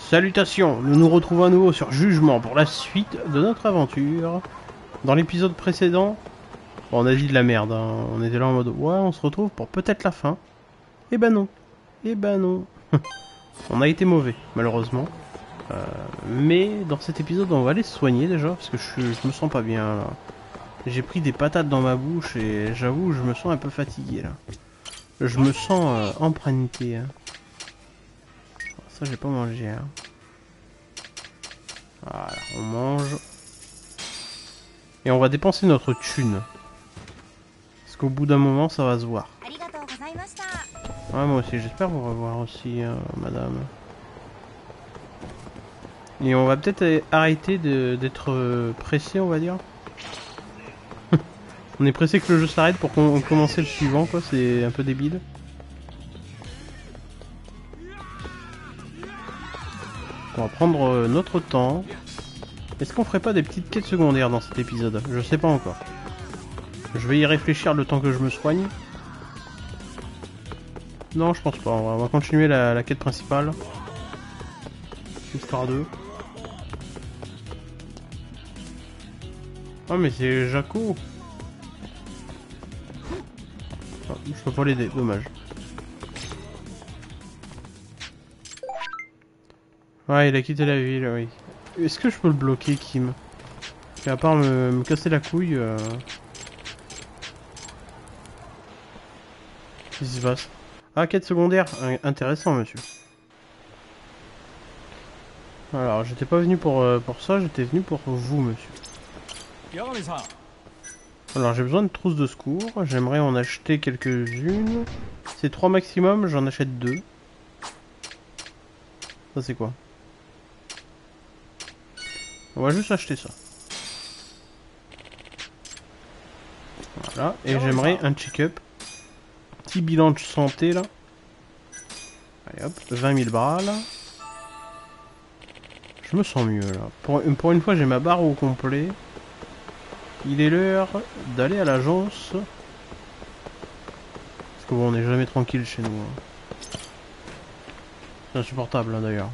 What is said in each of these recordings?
Salutations, nous nous retrouvons à nouveau sur Jugement pour la suite de notre aventure. Dans l'épisode précédent, bon, on a dit de la merde, hein. On était là en mode ouais, on se retrouve pour peut-être la fin. Eh ben non, eh ben non. On a été mauvais, malheureusement. Mais dans cet épisode, on va aller se soigner déjà, parce que je me sens pas bien là. J'ai pris des patates dans ma bouche et j'avoue, je me sens un peu fatigué là. Je me sens emprunté. Hein. Ça, j'ai pas mangé. Hein. Voilà, on mange. Et on va dépenser notre thune. Parce qu'au bout d'un moment, ça va se voir. Ouais, moi aussi, j'espère vous revoir aussi, madame. Et on va peut-être arrêter d'être pressé, on va dire. On est pressé que le jeu s'arrête pour commencer le suivant, quoi. C'est un peu débile. On va prendre notre temps. Est-ce qu'on ferait pas des petites quêtes secondaires dans cet épisode? Je sais pas encore. Je vais y réfléchir le temps que je me soigne. Non, je pense pas. On va continuer la quête principale. Histoire 2. Oh, mais c'est Jaco. Oh, je peux pas l'aider, dommage. Ouais, il a quitté la ville, oui. Est-ce que je peux le bloquer, Kim? Et à part me casser la couille... Qu'est-ce qui se passe? Ah, quête secondaire. Intéressant, monsieur. Alors, j'étais pas venu pour ça, j'étais venu pour vous, monsieur. Alors, j'ai besoin de trousses de secours. J'aimerais en acheter quelques-unes. C'est 3 maximum, j'en achète 2. Ça, c'est quoi? On va juste acheter ça. Voilà, et j'aimerais un check-up. Petit bilan de santé, là. Allez hop, 20 000 bras, là. Je me sens mieux, là. Pour une fois, j'ai ma barre au complet. Il est l'heure d'aller à l'agence. Parce que bon, on n'est jamais tranquille chez nous. Hein. C'est insupportable, hein, d'ailleurs.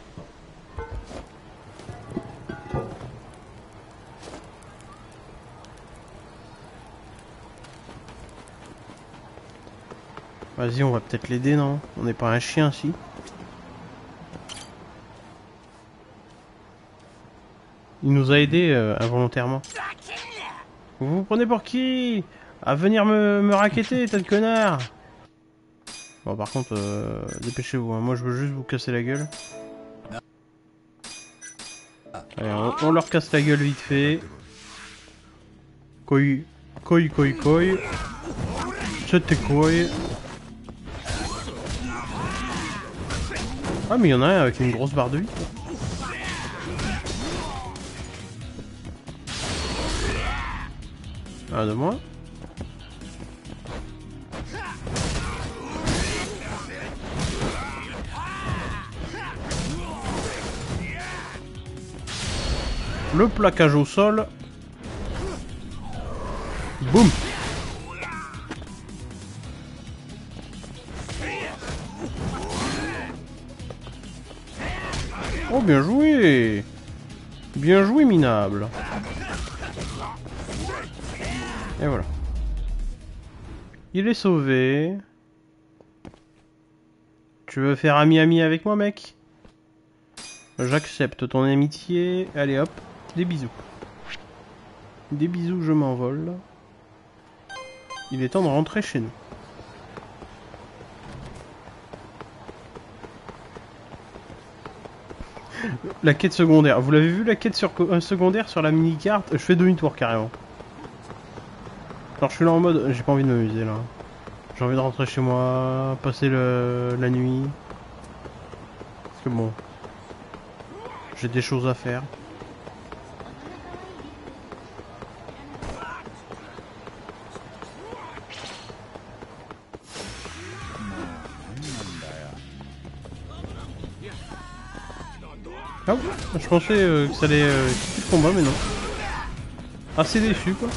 Vas-y, on va peut-être l'aider, non? On n'est pas un chien, si. Il nous a aidés involontairement. Vous vous prenez pour qui? À venir me racketter, tas de connard! Bon, par contre, dépêchez-vous, hein. Moi je veux juste vous casser la gueule. Allez, on leur casse la gueule vite fait. Koi. C'était koi. Ah, mais il y en a un avec une grosse barre de vie. Un de moins. Le plaquage au sol. Boum. Oh, bien joué. Bien joué, minable. Et voilà. Il est sauvé. Tu veux faire ami-ami avec moi, mec? J'accepte ton amitié. Allez hop, des bisous. Des bisous, je m'envole. Il est temps de rentrer chez nous. La quête secondaire. Vous l'avez vu, la quête secondaire sur la mini-carte? Je fais demi-tour carrément. Alors je suis là en mode, j'ai pas envie de m'amuser là. J'ai envie de rentrer chez moi, passer la nuit. Parce que bon, j'ai des choses à faire. Ah ouais, je pensais que ça allait quitter le combat, mais non. Assez déçu quoi.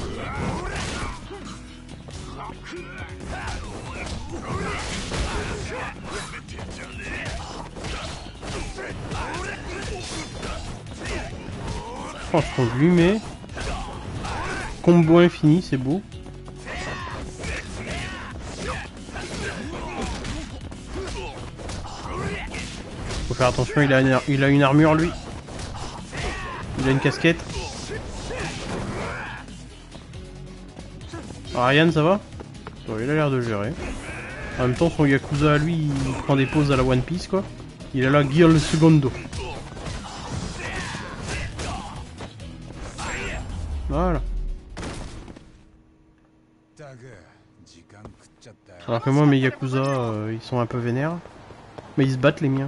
Oh, ce qu'on lui met. Combo infini, c'est beau. Faut faire attention, il a une armure lui. Il a une casquette. Ariane, ça va? Ouais, il a l'air de gérer. En même temps, son Yakuza à lui, il prend des pauses à la One Piece quoi. Il a la Gear Segundo. Voilà. Alors que moi, mes Yakuza, ils sont un peu vénères. Mais ils se battent les miens.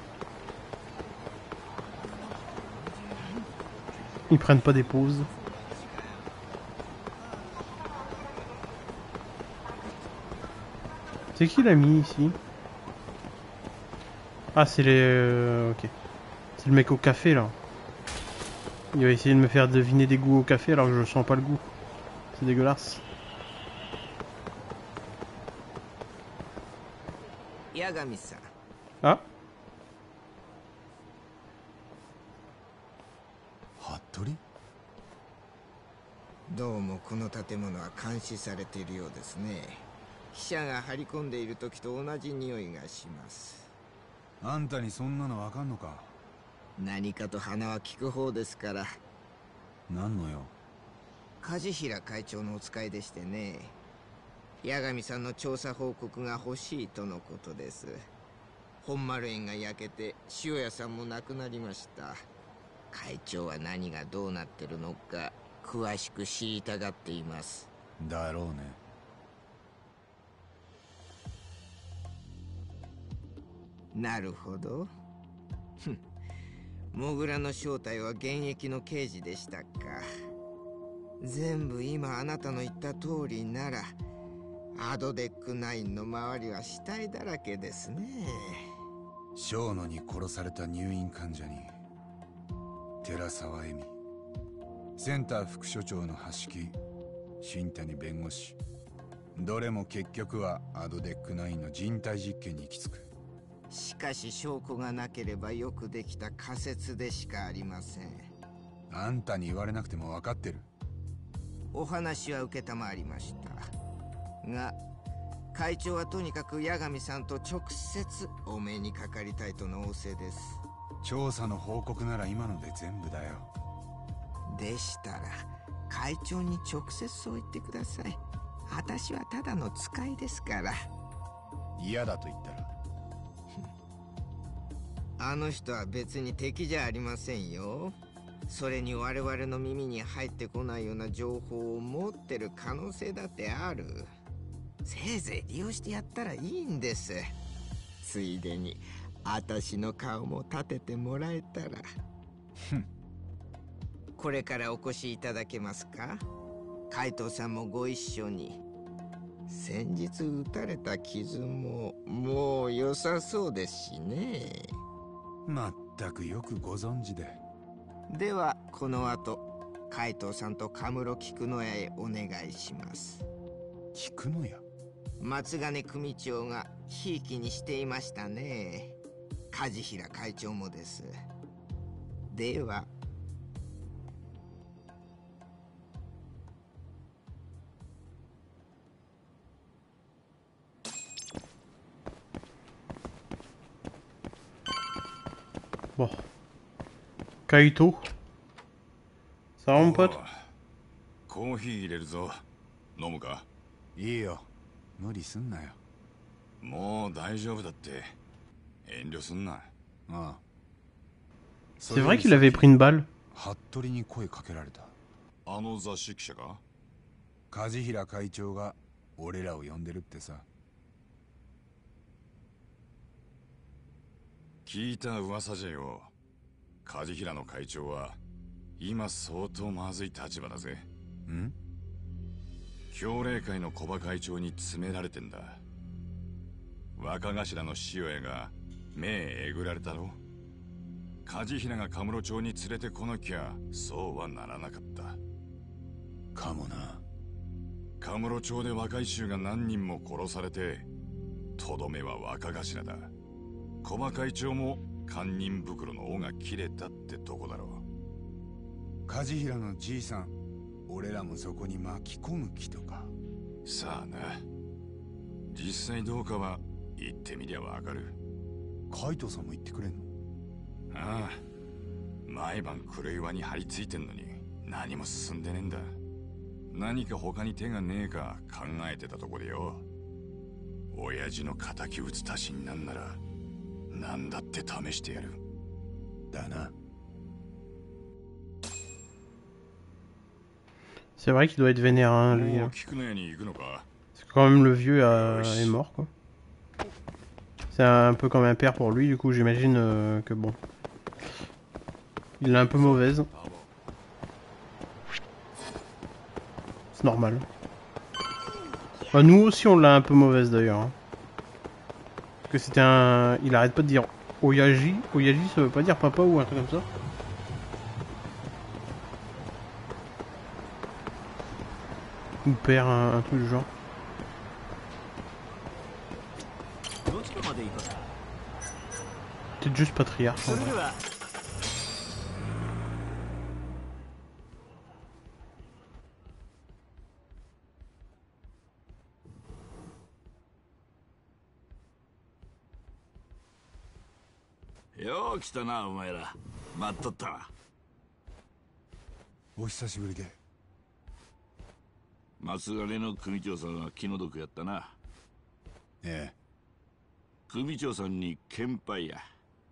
Ils prennent pas des pauses. C'est qui l'a mis ici? Ah, c'est les... ok. C'est le mec au café là. Il va essayer de me faire deviner des goûts au café alors que je sens pas le goût. C'est dégueulasse. Ah, 服部？どうもこの建物は監視されているようですね。記者が張り込んでいる時と同じ匂いがします。あんたにそんなのわかんのか？何かと鼻は利く方ですから。何のよ？梶平会長のお使いでしてね。八神さんの調査報告が欲しいとのことです。本丸園が焼けて塩屋さんも亡くなりました。会長は何がどうなってるのか詳しく知りたがっています。だろうね。なるほど。モグラの正体は現役の刑事でしたか。全部今あなたの言った通りならアドデック9の周りは死体だらけですね。小野に殺された入院患者に寺沢恵美、センター副所長の橋木、新谷弁護士、どれも結局はアドデック9の人体実験に行き着く。しかし証拠がなければよくできた仮説でしかありません。あんたに言われなくても分かってる。お話は承りましたが、会長はとにかく八神さんと直接お目にかかりたいとの仰せです。調査の報告なら今ので全部だよ。でしたら会長に直接そう言ってください。私はただの使いですから。嫌だと言ったらあの人は別に敵じゃありませんよ。それに我々の耳に入ってこないような情報を持ってる可能性だってある。せいぜい利用してやったらいいんです。ついでに私の顔も立ててもらえたら。これからお越しいただけますか？海藤さんもご一緒に。先日撃たれた傷ももう良さそうですしね。まったくよくご存知で。ではこの後海藤さんとカムロ菊野屋へお願いします。菊野屋？松金組長がひいきにしていましたね。梶平会長もです。では。 Bon. Kaito. Ça va mon pote? コーヒー入れるぞ。飲むか？ いいよ。無理すんなよ。 もう大丈夫だって。遠慮すんな。ああ。 C'est vrai qu'il avait pris une balle. 服部に声かけられた。 あの雑誌記者が？ 梶平会長が俺らを呼んでるってさ。 聞いた噂じゃよ。梶平の会長は今相当まずい立場だぜ。 ん？ 協励会の小葉会長に詰められてんだ。若頭の塩屋が目えぐられたろ。梶平がカムロ町に連れてこなきゃそうはならなかった。 かもな。 カムロ町で若い衆が何人も殺されて、とどめは若頭だ。小葉会長も堪忍袋の尾が切れたってとこだろう。 梶平のじいさん、俺らもそこに巻き込む気とか。 さあな。実際どうかは言ってみりゃわかる。 カイトさんも言ってくれんの？ ああ、毎晩黒岩に張り付いてんのに何も進んでねえんだ。何か他に手がねえか考えてたとこでよ。親父の敵討つ足しになんなら何だって試してやる。 だな。 C'est vrai qu'il doit être vénère, hein, lui. もう Hein. 菊の屋に行くのか。 Parce que quand même le vieux est mort, quoi. C'est un peu comme un père pour lui, du coup j'imagine que bon. Il est un peu mauvaise. C'est normal. Enfin, nous aussi on l'a un peu mauvaise d'ailleurs. Hein. Parce que c'était un... Il arrête pas de dire Oyaji. Oyaji ça veut pas dire papa ou un truc comme ça. Ou père, un truc du genre. Peut-être juste patriarche. En vrai. よう来たなお前ら。待っとったわ。 お久しぶりで。 松金の組長さんは気の毒やったな。 ええ。 組長さんに献杯や。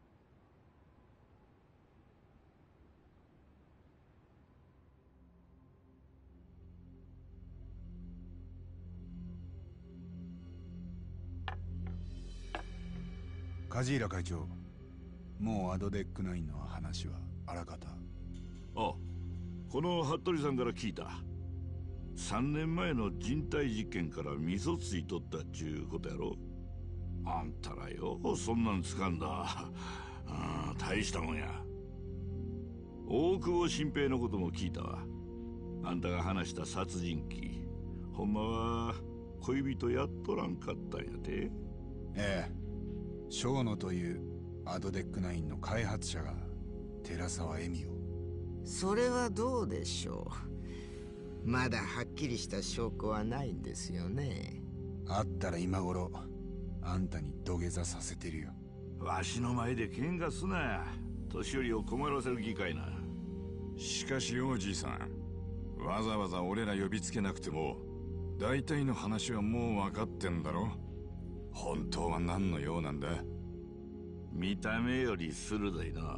梶平会長、もうアドデックナインの話はあらかた。 あ、この服部さんから聞いた。3年前の人体実験から味噌ついとったっちゅうことやろ。あんたらよそんなんつかんだ。大したもんや。大久保新平のことも聞いたわ。あんたが話した殺人鬼、ほんまは恋人やっとらんかったんやて。 ええ、小野というアドデックナインの開発者が寺沢恵美を。 それはどうでしょう。まだはっきりした証拠はないんですよね。 あったら今頃あんたに土下座させてるよ。 わしの前で喧嘩すな。年寄りを困らせる気かいな。 しかしよおじいさん、わざわざ俺ら呼びつけなくても大体の話はもう分かってんだろ。本当は何の用なんだ。 見た目より鋭いな。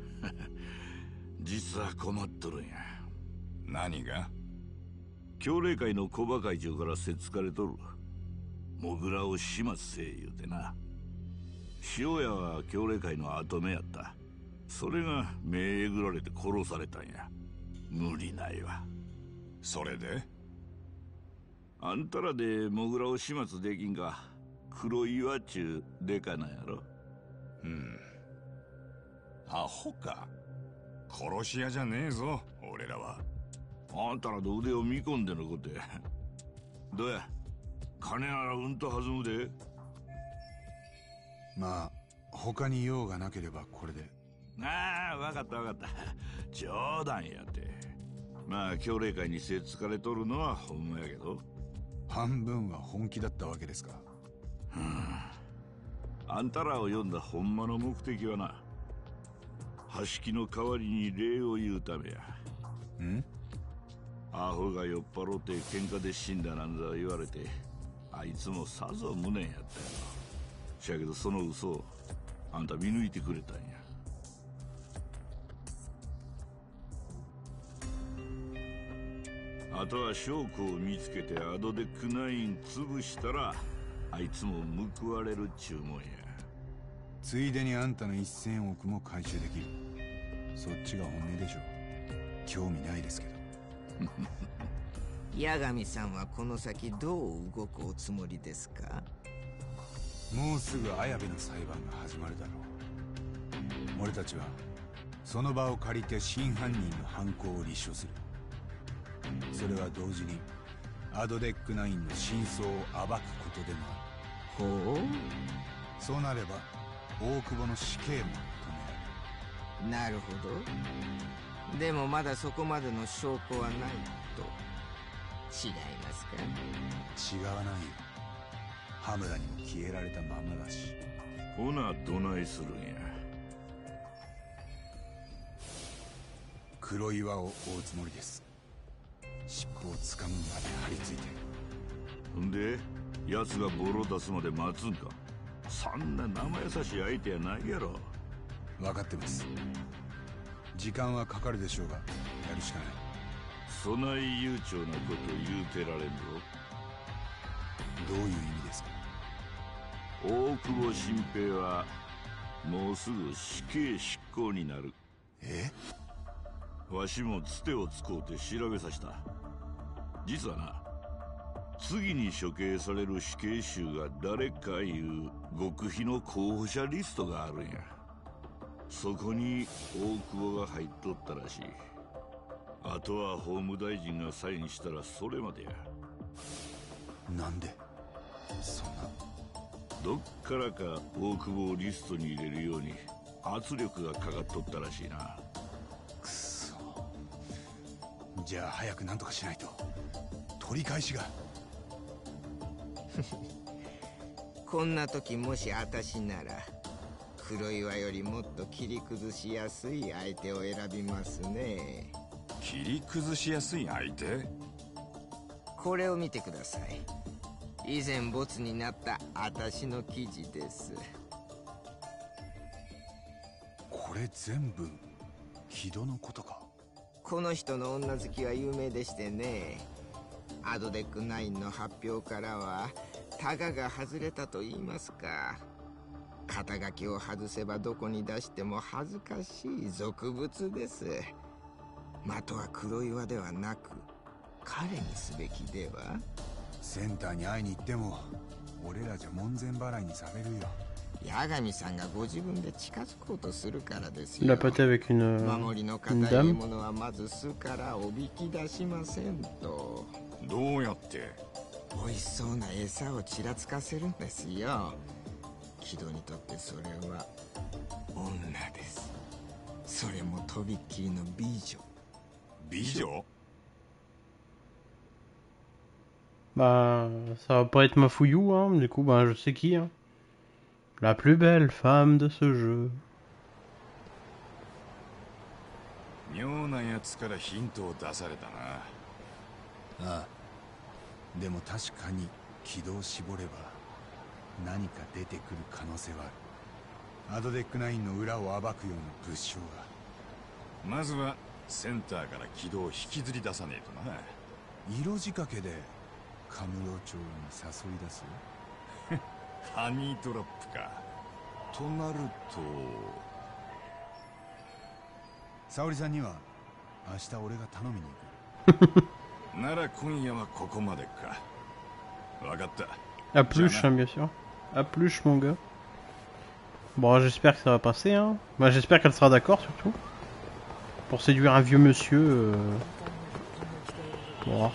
実は困っとるんや。 何が？ 協励会の小馬会長からせっつかれとる。モグラを始末せえ言うてな。塩屋は協励会の跡目やった。それが目えぐられて殺されたんや。無理ないわ。 それで？ あんたらでモグラを始末できんか。黒岩っちゅうデカなんやろ。 アホか。殺し屋じゃねえぞ俺らは。 あんたらの腕を見込んでのことや。どうや、金ならうんと弾むで。 まあ他に用がなければこれで。 ああ、わかったわかった。冗談やって。まあ協励会にせっつかれとるのはほんまやけど。 半分は本気だったわけですか。 あんたらを呼んだほんまの目的はな、橋木の代わりに礼を言うためや。 ん？ アホが酔っ払って喧嘩で死んだなんざ言われて、あいつもさぞ無念やったよ。しやけどその嘘をあんた見抜いてくれたんや。あとは証拠を見つけてアドデックナイン潰したら、あいつも報われるっちゅうもんや。 ついでにあんたの1000億も回収できる。そっちが本音でしょ。興味ないですけど。 八神さんはこの先どう動くおつもりですか？ もうすぐ綾部の裁判が始まるだろう。俺たちはその場を借りて真犯人の犯行を立証する。それは同時にアドデックナインの真相を暴くことでもある。 ほう、 そうなれば大久保の死刑も認められる。 なるほど。 でもまだそこまでの証拠はないと。違いますか？ 違わないよ。羽村にも消えられたままだし。 ほなどないするんや。 黒岩を追うつもりです。尻尾を掴むまで張り付いて。 んで奴がボロ出すまで待つんか。そんな生優しい相手やないやろ。 分かってます。時間はかかるでしょうが、やるしかない。 そない悠長なこと言うてられんぞ。 どういう意味ですか？ 大久保新平はもうすぐ死刑執行になる。 え？ わしもつてをつこうて調べさせた。実はな、次に処刑される死刑囚が誰かいう極秘の候補者リストがあるんや。そこに大久保が入っとったらしい。あとは法務大臣がサインしたらそれまでや。 なんでそんな。 どっからか大久保をリストに入れるように圧力がかかっとったらしいな。 くそ。じゃあ早く何とかしないと。取り返しが。 こんな時もし私なら黒岩よりもっと切り崩しやすい相手を選びますね。 切り崩しやすい相手？ これを見てください。以前ボツになった私の記事です。 これ全部木戸のことか。 この人の女好きは有名でしてね。アドデック9の発表からはタガが外れたと言いますか。肩書きを外せばどこに出しても恥ずかしい俗物です。的は黒岩ではなく彼にすべきでは。 センターに会いに行っても俺らじゃ門前払いにされるよ。 八神さんがご自分で近づこうとするからです Il a よ。 poté avec une 守りの固い dame. ものはまず巣からおびき出しませんと。 どうやって？ 美味しそうな餌をちらつかせるんですよ。木戸にとってそれは女です。それもとびっきりの美女。 美女？ Bah, ça va pas être ma fouillou, hein. Du coup, bah, je sais qui, hein. La plus belle femme de ce jeu. 妙なやつからヒントを出されたな。 ああ。でも確かに軌道を絞れば何か出てくる可能性はある。アドデック9の裏を暴くような物証が。 まずはセンターから軌道を引きずり出さねえとな。 色仕掛けでカムロ町に誘い出す。 ハニートラップか。となると沙織さんには明日俺が頼みに行く。 なら今夜はここまでか。わかった。 À plus, hein, bien sûr. À plus, mon gars. Bon, j'espère que ça va passer, hein. Bah, j'espère qu'elle sera d'accord, surtout. Pour séduire un vieux monsieur. Bon.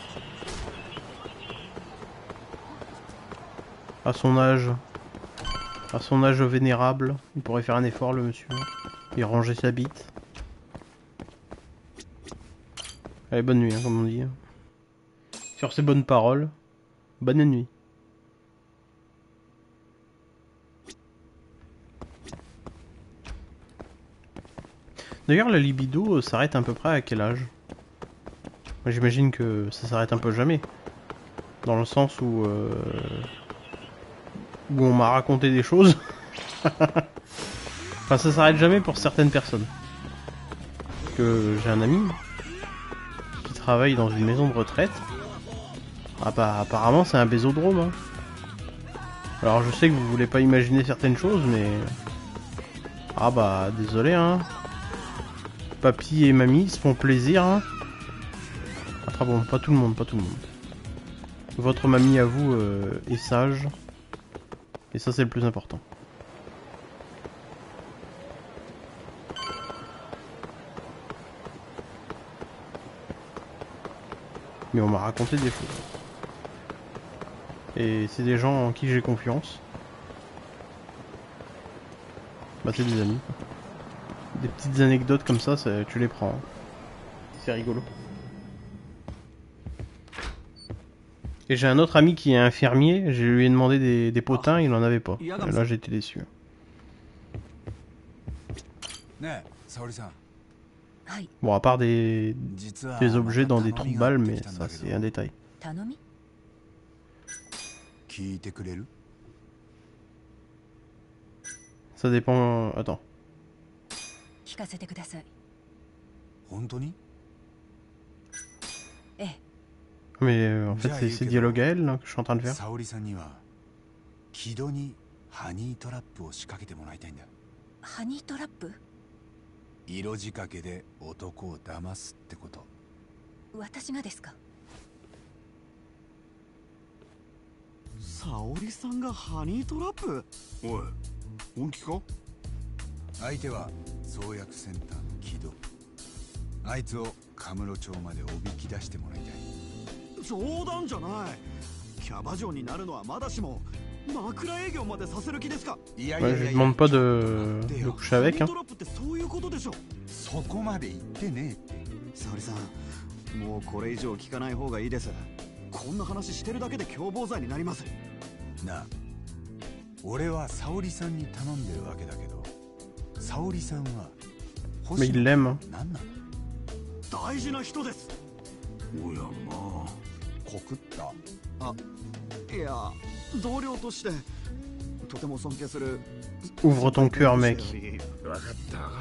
À son âge. À son âge vénérable. Il pourrait faire un effort, le monsieur. Et ranger sa bite. Allez, bonne nuit, hein, comme on dit. Sur ces bonnes paroles, bonne nuit. D'ailleurs, la libido s'arrête à peu près à quel âge? Moi, j'imagine que ça s'arrête un peu jamais. Dans le sens où on m'a raconté des choses. Enfin, ça s'arrête jamais pour certaines personnes. Que j'ai un ami qui travaille dans une maison de retraite. Ah bah, apparemment, c'est un bésodrome. Hein. Alors, je sais que vous voulez pas imaginer certaines choses, mais... Ah bah, désolé, hein. Papy et mamie se font plaisir. Hein. Enfin bon, pas tout le monde, pas tout le monde. Votre mamie à vous est sage. Et ça, c'est le plus important. Mais on m'a raconté des choses. Et c'est des gens en qui j'ai confiance. Bah, c'est des amis. Des petites anecdotes comme ça, tu les prends. C'est rigolo. Et j'ai un autre ami qui est infirmier, je lui ai demandé des potins, il en avait pas. Et là j'étais déçu. ねえ沙織さんはい Bon, à part des 実は objets dans des また trous 頼 de みがあ balles, って mais きたんだ ça け c'est ど un détail. 頼み聞いてくれる Ça dépend... Attends. 聞かせてください。 本当にええ、 Mais en fait c'est ces dialogues à elle là, que je suis en train de faire. 沙織さんには木戸にハニートラップを仕掛けてもらいたいんだ。 ハニートラップ？ 色仕掛けで男を騙すってこと。 私がですか？ 沙織さんがハニートラップ？ おい本気か？ 相手は創薬センターの木戸。あいつをカムロ町までおびき出してもらいたい。 冗談じゃない。キャバ嬢になるのはまだしも枕営業までさせる気ですか？ いや Ouais, je lui demande pas de coucher avec. ハ Hein. ニートラップってそういうことでしょ。 そこまで言ってねえって。 沙織さん、もうこれ以上聞かない方がいいです。こんな話してるだけで共謀罪になります。 なあ、俺は沙織さんに頼んでるわけだけど、沙織さんは Mais il l'aime. Hein. 何なの？ 大事な人です。 おやまあ告った。 あ、いや、同僚としてとても尊敬する。 Ouvre ton cœur, mec. 分かった分かった。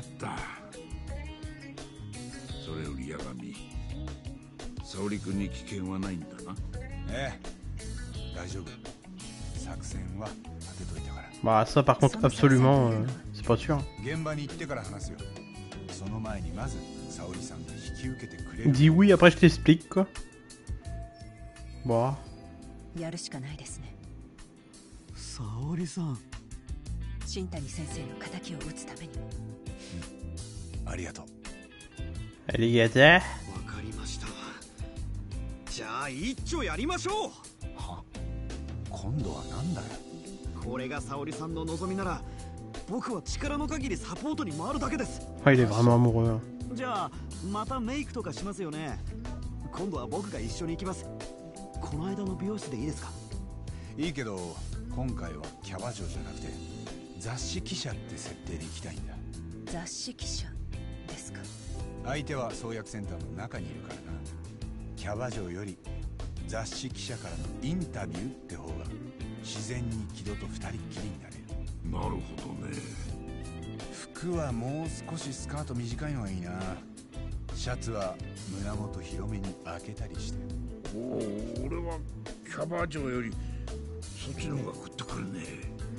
それより八神、沙織君に危険はないんだな。 ええ、大丈夫。作戦は立てといたから。 Bah ça par contre absolument, c'est pas sûr. 現場に行ってから話すよ。その前にまず沙織さんが引き受けてくれる。 Dis oui, après je t'explique quoi. Bon. やるしかないですね。 沙織さん。 新谷先生の敵を討つためにも。 ありがとう。 Allez, gata. わかりました。じゃあ一丁やりましょう。 は？今度はなんだよ。 これが沙織さんの望みなら、僕は力の限りサポートに回るだけです。 Ah, il est vraiment amoureux. じゃあまたメイクとかしますよね。今度は僕が一緒に行きます。この間の美容室でいいですか？ いいけど、今回はキャバ嬢じゃなくて雑誌記者って設定で行きたいんだ。 雑誌記者ですか？ 相手は創薬センターの中にいるからな。キャバ嬢より雑誌記者からのインタビューって方が自然に木戸と二人っきりになれる。 なるほどね。 服はもう少しスカート短いのがいいな。シャツは胸元広めに開けたりして。 おお、俺はキャバ嬢よりそっちの方が食ってくるね。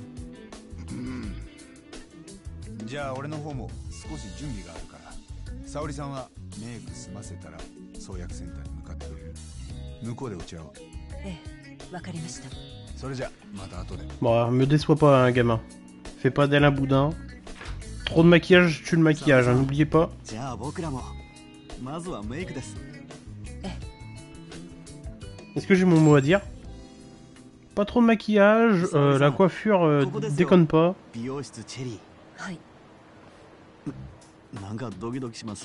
じゃあ俺の方も少し準備があるから、沙織さんはメイク済ませたら創薬センターに向かってくれる。向こうで落ち合おう。 ええ、わかりました。 それじゃまた後で。 Bon, me déçois pas, hein, gamin. Fais pas d'elle un boudin. Trop de maquillage, tue le maquillage, hein, n'oubliez pas. じゃあ僕らもまずはメイクです。 Est-ce que j'ai mon mot à dire? Pas trop de maquillage, la coiffure déconne pas. 美容室チェリはい。 ー。なんかドキドキします。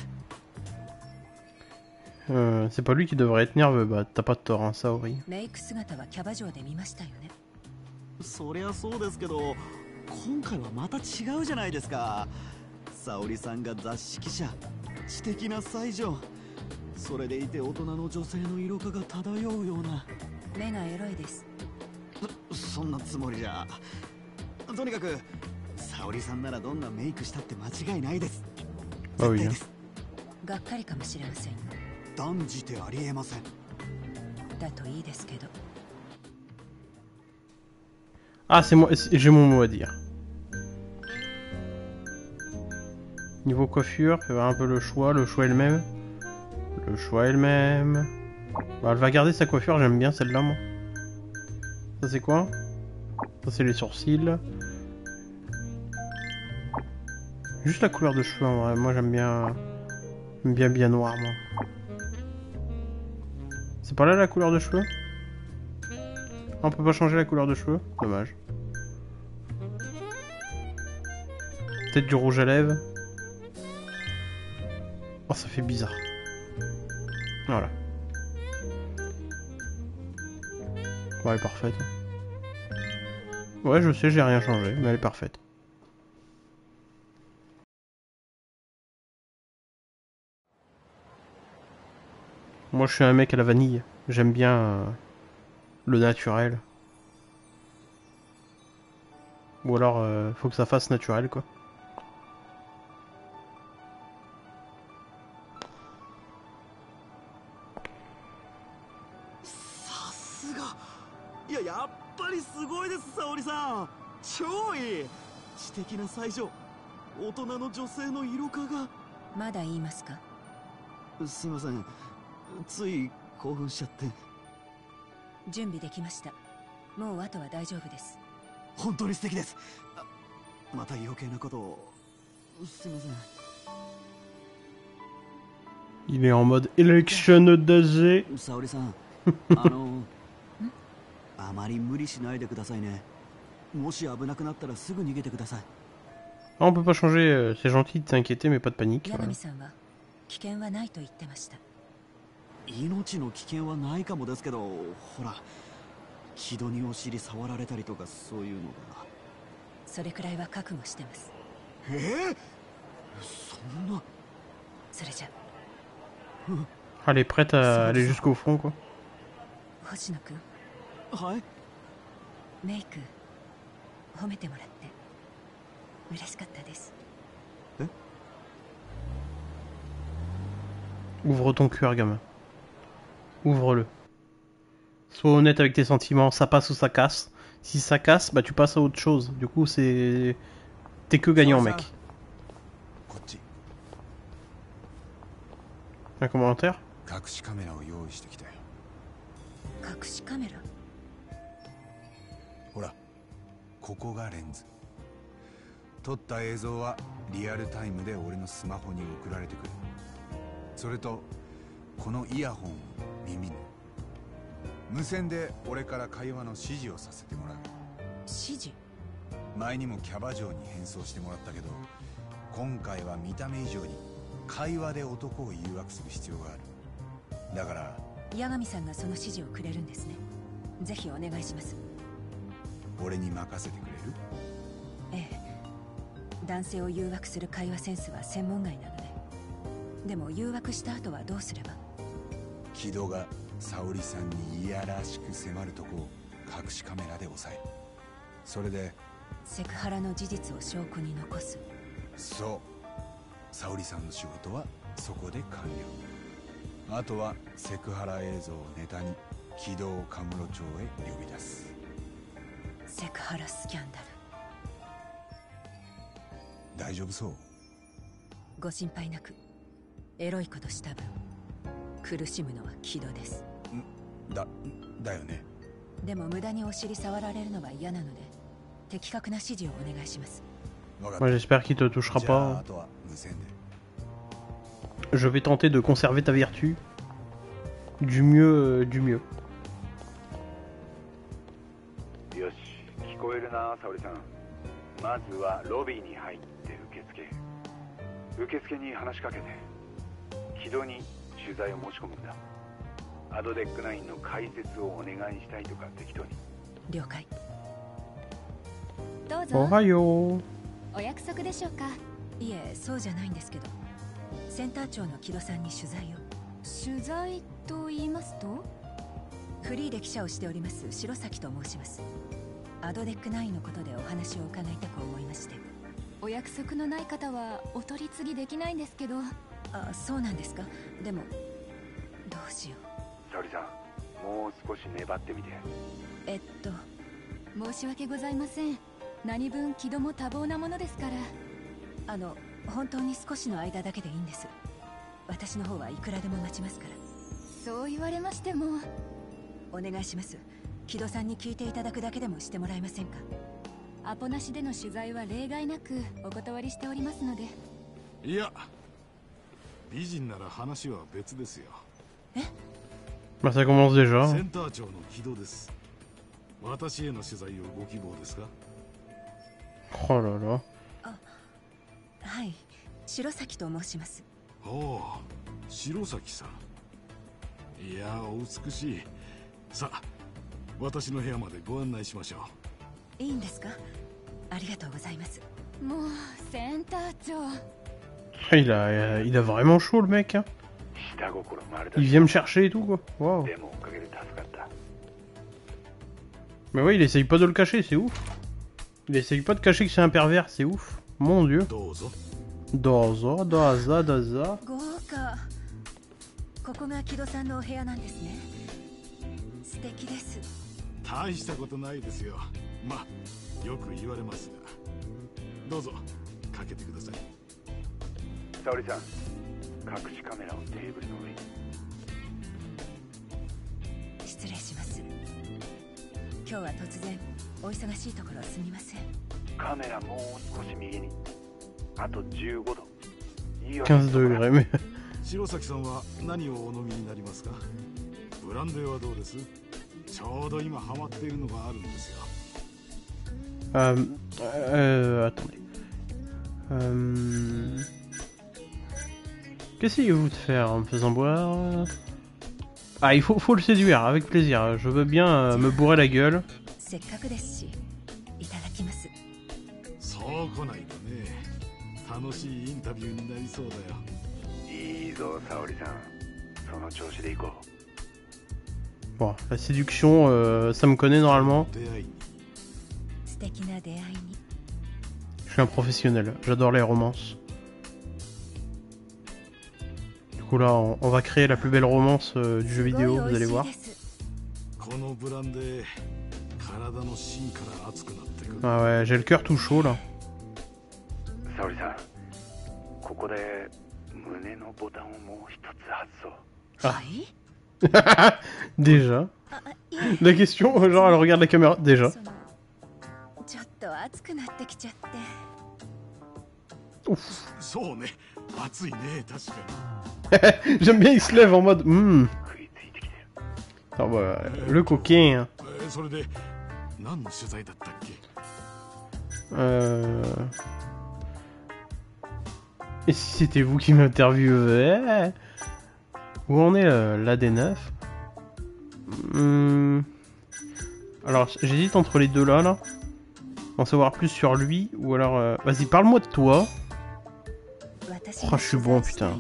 C'est pas lui qui devrait être nerveux, bah t'as pas de tort, hein, Saori. メイク姿はキャバ嬢で見ましたよね。 そりゃそうですけど、今回はまた違うじゃないですか。沙織さんが雑誌記者、知的な才女、それでいて大人の女性の色気が漂うような。 目がエロいです。 そんなつもりじゃ。とにかく沙織さんならどんなメイクしたって間違いないです。 Ah oui. 絶対です。 がっかりかもしれません。 断じてありえません。 だといいですけど。 Ah, c'est moi, j'ai mon mot à dire. Niveau coiffure, fais voir un peu le choix est le même. Le choix est le même. Bah, elle va garder sa coiffure, j'aime bien celle-là, moi. Ça, c'est quoi? Ça, c'est les sourcils. Juste la couleur de cheveux, en vrai. Moi, j'aime bien... bien noir, moi. C'est pas là, la couleur de cheveux? On peut pas changer la couleur de cheveux? Dommage. Peut-être du rouge à lèvres. Oh, ça fait bizarre. Voilà. Ouais, elle est parfaite. Ouais, je sais, j'ai rien changé, mais elle est parfaite. Moi, je suis un mec à la vanille. J'aime bien le naturel. Ou alors, faut que ça fasse naturel, quoi. いや、やっぱりすごいです、沙織さん。超いい。知的な才女。大人の女性の色化が。 まだ言いますか？ すいません。つい興奮しちゃって。 準備できました。もうあとは大丈夫です。 本当に素敵です。また余計なことを。すいません。 Il est en mode élection d'AZ. 沙織さん、あまり無理しないでくださいね。もし危なくなったらすぐ逃げてください。 Ah, on peut pas changer, c'est gentil de s'inquiéter, mais pas de panique. 八神さんは危険はないと言ってました。 命の危険はないかもですけど、ほら、木戸にお尻触られたりとかそういうのが。 それくらいは覚悟してます。 そんな。 それじゃ。 Elle est prête à aller jusqu'au fond, quoi. 星野くん。 はい。 メイク褒めてもらって嬉しかったです。 え？ Ouvre ton cœur, gamin. Ouvre-le. Sois honnête avec tes sentiments, ça passe ou ça casse. Si ça casse, bah tu passes à autre chose. Du coup, c'est... T'es que gagnant, mec. Un commentaire? 隠しカメラを用意してきたよ。 隠しカメラ？ ほら、ここがレンズ。撮った映像はリアルタイムで俺のスマホに送られてくる。それとこのイヤホンを耳に。無線で俺から会話の指示をさせてもらう。 指示？ 前にもキャバ嬢に変装してもらったけど、今回は見た目以上に会話で男を誘惑する必要がある。だから八神さんがその指示をくれるんですね。ぜひお願いします。 俺に任せてくれる？ ええ、男性を誘惑する会話センスは専門外なので。でも誘惑した後はどうすれば？ 木戸が沙織さんにいやらしく迫るとこを隠しカメラで押さえる。それでセクハラの事実を証拠に残す。 そう、沙織さんの仕事はそこで完了。あとはセクハラ映像をネタに木戸をカムロ町へ呼び出す。 セクハラスキャンダル。 大丈夫そう？ ご心配なく。エロいことした分苦しむのは木戸です。 だよね。 でも無駄にお尻触られるのは嫌なので的確な指示をお願いします。 Moi j'espère qu'il te touchera pas. Je vais tenter de conserver ta vertu du mieux du mieux. よし、聞こえるな、沙織さん。まずはロビーに入って受付に話しかけて木戸に取材を申し込むんだ。アドデック9の解説をお願いしたいとか適当に。 了解。 どうぞ。 おはよう。 お約束でしょうか？ いえ、そうじゃないんですけど、センター長の木戸さんに取材を。 取材と言いますと？ フリーで記者をしております白崎と申します。アドデック9のことでお話を伺いたく思いまして。 お約束のない方はお取り次ぎできないんですけど。 あ、そうなんですか。でもどうしよう。 沙織さん、もう少し粘ってみて。 申し訳ございません。何分木戸も多忙なものですから。 本当に少しの間だけでいいんです。私の方はいくらでも待ちますから。 そう言われましても。 お願いします。木戸さんに聞いていただくだけでもしてもらえませんか？ アポなしでの取材は例外なくお断りしておりますので。 いや、美人なら話は別ですよ。 Bah ça commence déjà. センター長の木戸です。私への取材をご希望ですか？ Oh là là. はい、白崎と申します。 おお、白崎さん。いや、お美しい。さあ、私の部屋までご案内しましょう。いいんですか？ありがとうございます。 もうセンター長。 Il a vraiment chaud le mec hein. Il vient me chercher et tout quoi. Wow. Mais ouais, il essaye pas de le cacher, c'est ouf. Il essaye pas de cacher que c'est un pervers, c'est ouf. Mon dieu. Dozo, doza, doza. ここが木戸さんのお部屋なんですね。素敵です。 大したことないですよ。まあ、よく言われますが。どうぞ、かけてください。 沙織さん、隠しカメラをテーブルの上に。 失礼します。今日は突然お忙しいところすみません。 カメラもう少し右に。あと15度。 15度ぐらい目。 白崎さんは何をお飲みになりますか？ブランデーはどうです？ちょうど今ハマっているのがあるんですよ。 Attendez. Qu'essayez-vous de faire en me faisant boire? Ah, il faut le séduire, avec plaisir. Je veux bien me bourrer la gueule. せっかくですし、いただきます。 そう来ないとね、楽しいインタビューになりそうだよ。 いいぞ、沙織さん。その調子で行こう。Bon, la séduction, ça me connaît normalement. 素敵な出会いに。 Je suis un professionnel, j'adore les romances. Du coup là, on va créer la plus belle romance du jeu vidéo, vous allez voir. Ah ouais, j'ai le cœur tout chaud là. Ah. Déjà. La question, genre elle regarde la caméra, déjà. Ouf. J'aime bien, il se lève en mode Ah bah, le coquin. Et si c'était vous qui m'interviewez? Où en est l'AD9? Alors, j'hésite entre les deux là. En savoir plus sur lui, ou alors... Vas-y, parle-moi de toi. Oh, je suis bon, putain.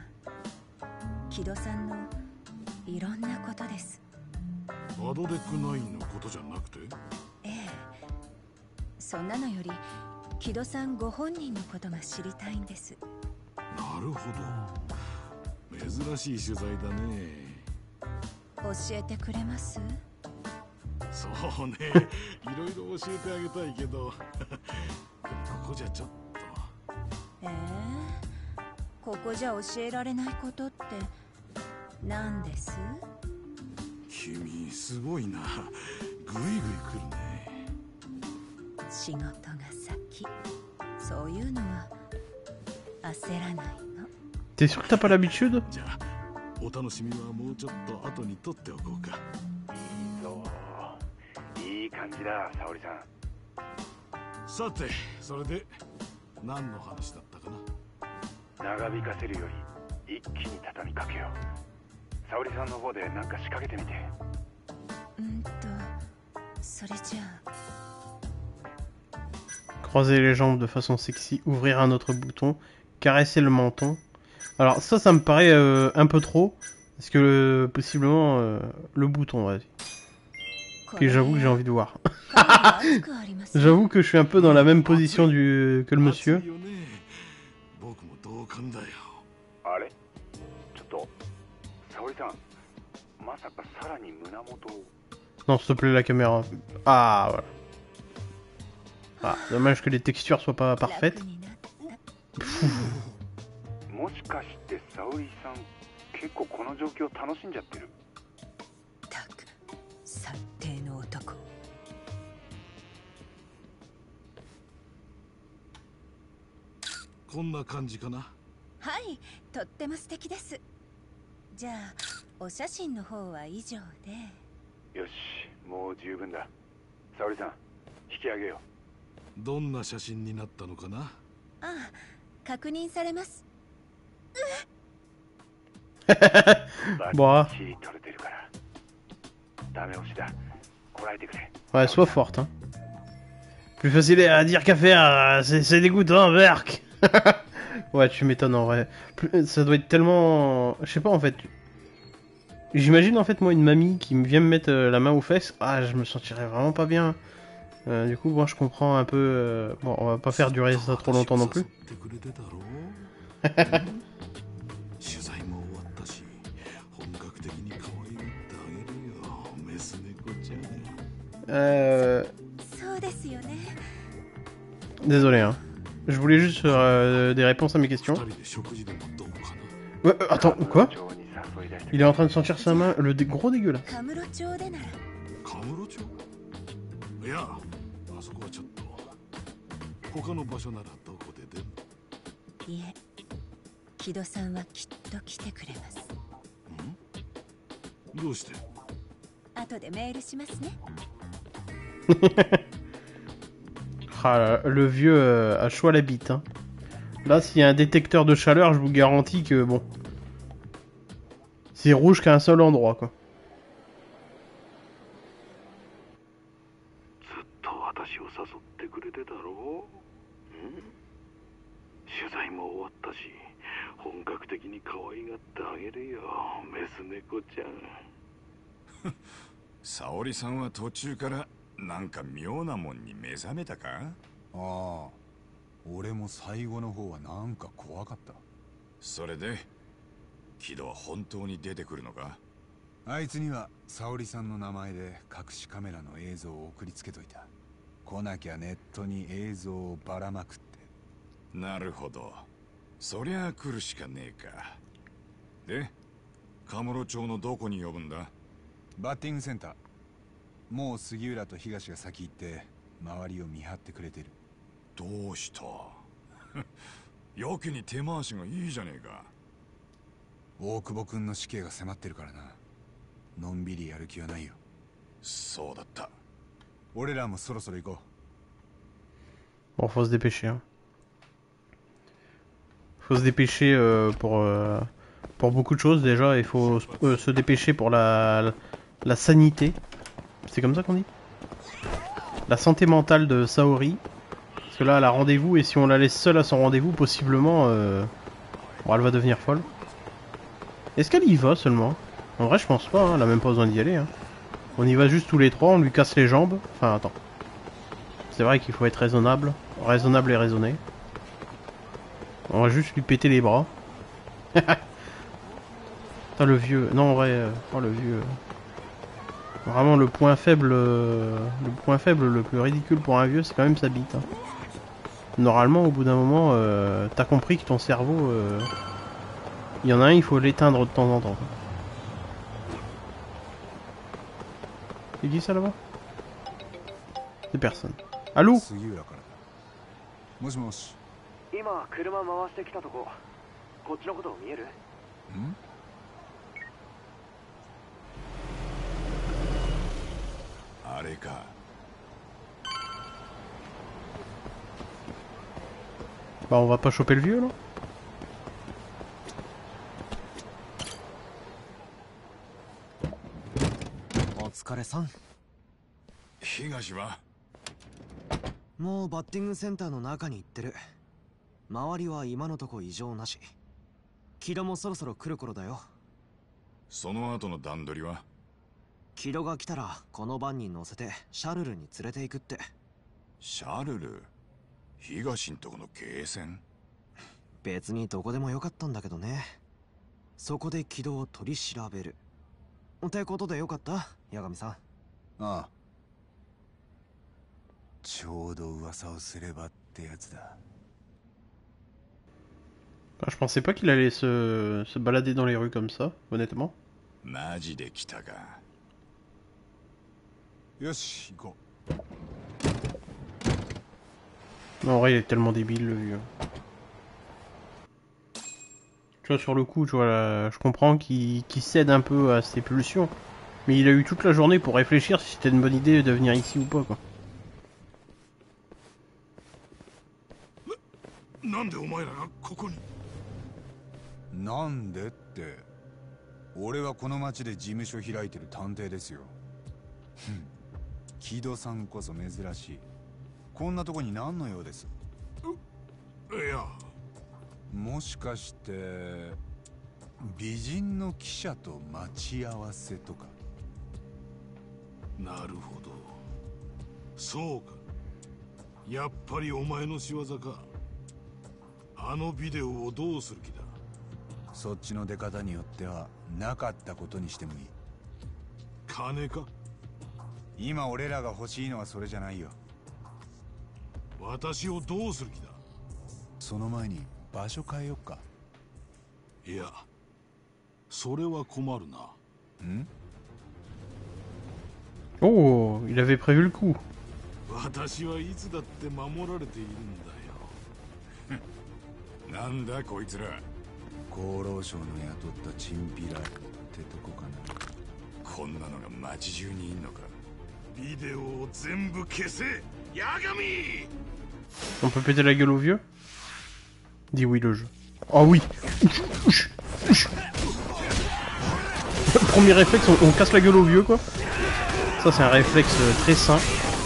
そうね、いろいろ教えてあげたいけど、ここじゃちょっと。 ここじゃ教えられないことって何です？ 君すごいな、ぐいぐい来るね。 仕事が先、そういうのは焦らないの。 T'es sûr que t'as pas l'habitude? じゃあ、お楽しみはもうちょっと後に取っておこうか。 いいぞ。いい感じだ、沙織さん。 さて、それで何の話だったかな。 長引かせるより一気に畳みかけよう。沙織さんの方で何か仕掛けてみて。 それじゃあ。 Croiser les jambes de façon sexy, ouvrir un autre bouton, caresser le menton. Alors ça me paraît un peu trop, parce que possiblement le bouton, vas-y. Et j'avoue que j'ai envie de voir. J'avoue que je suis un peu dans la même position que le monsieur. Non, s'il te plaît, la caméra. Ah, voilà. Ah, dommage que les textures soient pas parfaites. はい、とっても素敵です。じゃあ、お写真の方は以上で。 よし、もう十分だ。沙織さん、引き上げよう。どんな写真になったのかな？ ああ、確認されます。 Bon. チリ取れてるからダメ押しだこらえてくれ Ouais, sois forte, hein. Plus facile à dire qu'à faire, c'est dégoûtant, Berk. Ouais, tu m'étonnes en vrai. Ça doit être tellement... Je sais pas en fait. J'imagine en fait moi une mamie qui vient me mettre la main aux fesses. Ah, je me sentirais vraiment pas bien. Du coup, moi je comprends un peu... Bon, on va pas faire durer ça trop longtemps non plus. Désolé, hein. Je voulais juste des réponses à mes questions. Ouais, attends, quoi? Il est en train de sentir sa main, le gros dégueulasse. Ah, le vieux a chaud à la bite. Hein. Là, s'il y a un détecteur de chaleur, je vous garantis que bon. C'est rouge qu'à un seul endroit, quoi. Saori-san は途中からなんか妙なもんに目覚めたか？ ああ、俺も最後の方はなんか怖かった。 それで木戸は本当に出てくるのか？ あいつには沙織さんの名前で隠しカメラの映像を送りつけといた。来なきゃネットに映像をばらまくって。 なるほど。そりゃあ来るしかねえか。で、カムロ町のどこに呼ぶんだ？ バッティングセンター。もう杉浦と東が先行って周りを見張ってくれてる。 どうしたやけに手回しがいいじゃねえか。 大久保君の死刑が迫ってるからな。のんびりやる気はないよ。 そうだった。 俺らもそろそろ行こう。Bon, faut se dépêcher. Hein. Faut se dépêcher pour beaucoup de choses déjà. Il faut se dépêcher pour la sanité. C'est comme ça qu'on dit? La santé mentale de Saori. Parce que là, elle a rendez-vous et si on la laisse seule à son rendez-vous, possiblement, bon, elle va devenir folle. Est-ce qu'elle y va seulement? En vrai, je pense pas, hein, elle a même pas besoin d'y aller. Hein. On y va juste tous les trois, on lui casse les jambes. Enfin, attends. C'est vrai qu'il faut être raisonnable. Raisonnable et raisonné. On va juste lui péter les bras. Putain, le vieux. Non, en vrai, oh, le vieux. Vraiment, le point faible le plus ridicule pour un vieux, c'est quand même sa bite. Hein. Normalement, au bout d'un moment, t'as compris que ton cerveau... Il y en a un, il faut l'éteindre de temps en temps. C'est qui ça là-bas? C'est personne. Allô? Bah on va pas choper le vieux là? Higashiはもうバッティングセンターの中に行ってる。周りは今のとこ異常なし。木戸もそろそろ来る頃だよ。 その後の段取りは？ 木戸が来たらこのバンに乗せてシャルルに連れて行くって。 シャルル？東んとこのゲーセン？ 別にどこでもよかったんだけどね。そこで木戸を取り調べる。ってことでよかった、八神さん。 ああ。ちょうど噂をすればってやつだ。 Je pensais pas qu'il allait se balader dans les rues comme ça, honnêtement. マジで来たか。 よし、行こう。En vrai, il est tellement débile le vieux. Tu vois, sur le coup, tu vois, là, je comprends qu'il cède un peu à ses pulsions. Mais il a eu toute la journée pour réfléchir si c'était une bonne idée de venir ici ou pas, quoi. なんでお前らがここに？ なんでって俺はこの町で事務所開いてる探偵ですよ。木戸さんこそ珍しい。こんなとこに何の用です？ いや、 もしかして美人の記者と待ち合わせとか？ なるほど、そうか。やっぱりお前の仕業か。あのビデオをどうする気だ？ そっちの出方によってはなかったことにしてもいい。 金か？ 今俺らが欲しいのはそれじゃないよ。 私をどうする気だ？ その前に場所変えよっか。 いや、それは困るな。 ん？ Oh, il avait prévu le coup. 私はいつだって守られているんだよ。なんだこいつら。 厚労省の雇ったチンピラってとこかな。 こんなのが街中にいんのか。 ビデオを全部消せ、ヤガミ! On peut péter la gueule au vieux? Dis oui le jeu. Oh oui. Premier réflexe, on casse la gueule au vieux quoi. Ça c'est un réflexe très sain.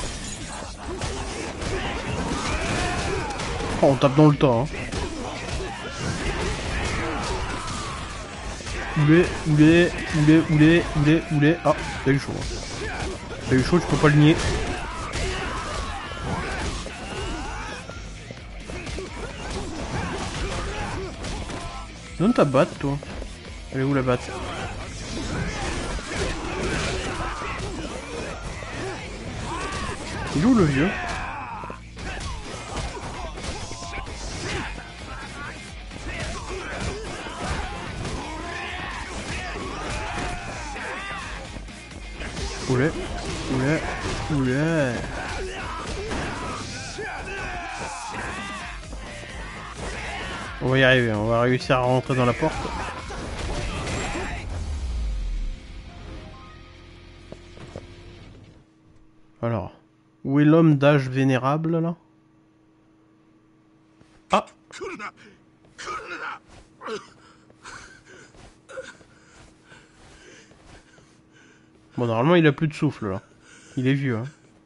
Oh, on tape dans le tas hein. Oulé. Ah, t'as eu chaud. T'as eu chaud, tu peux pas le nier. Donne ta batte, toi. Elle est où la batte? Il est où le vieux? Oulé. On va y arriver, on va réussir à rentrer dans la porte. Alors, où est l'homme d'âge vénérable là? Ah! Bon, normalement il a plus de souffle là. Il est vieux hein.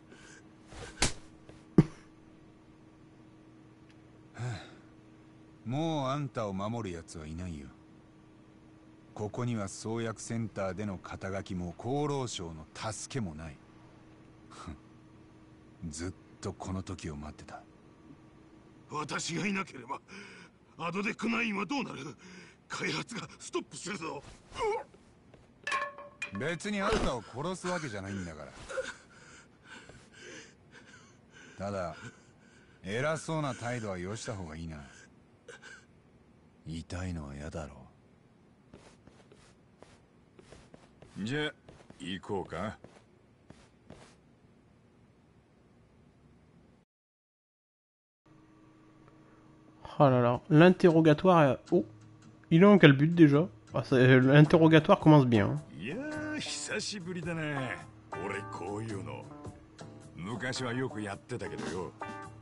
Mo antaを守るやつはいないよ。ここには創薬センターでの肩書きも厚労省の助けもない。ずっとこの時を待ってた。 私がいなければアドデック9はどうなる？開発がストップするぞ。 別にあんたを殺すわけじゃないんだから。ただ偉そうな態度はよした方がいいな。痛いのは嫌だろう。じゃあ行こうか。 Oh là là, l'interrogatoire... Oh, il est en quel but déjà? Ah, l'interrogatoire commence bien. いやー、久しぶりだね。俺こういうの昔はよくやってたけどよ。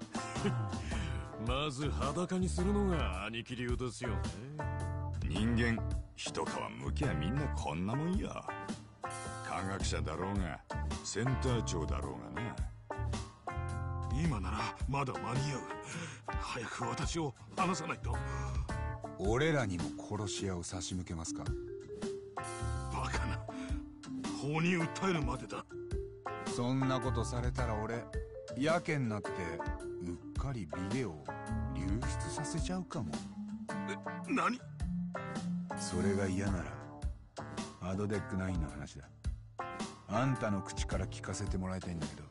まず裸にするのが兄貴流ですよね。 人間一皮むきゃみんなこんなもんや。科学者だろうがセンター長だろうがな。 今ならまだ間に合う。早く私を離さないと。 俺らにも殺し屋を差し向けますか？ バカな。法に訴えるまでだ。 そんなことされたら俺やけになってうっかりビデオを流出させちゃうかも。 何？ それが嫌ならアドデック9の話だ。あんたの口から聞かせてもらいたいんだけど。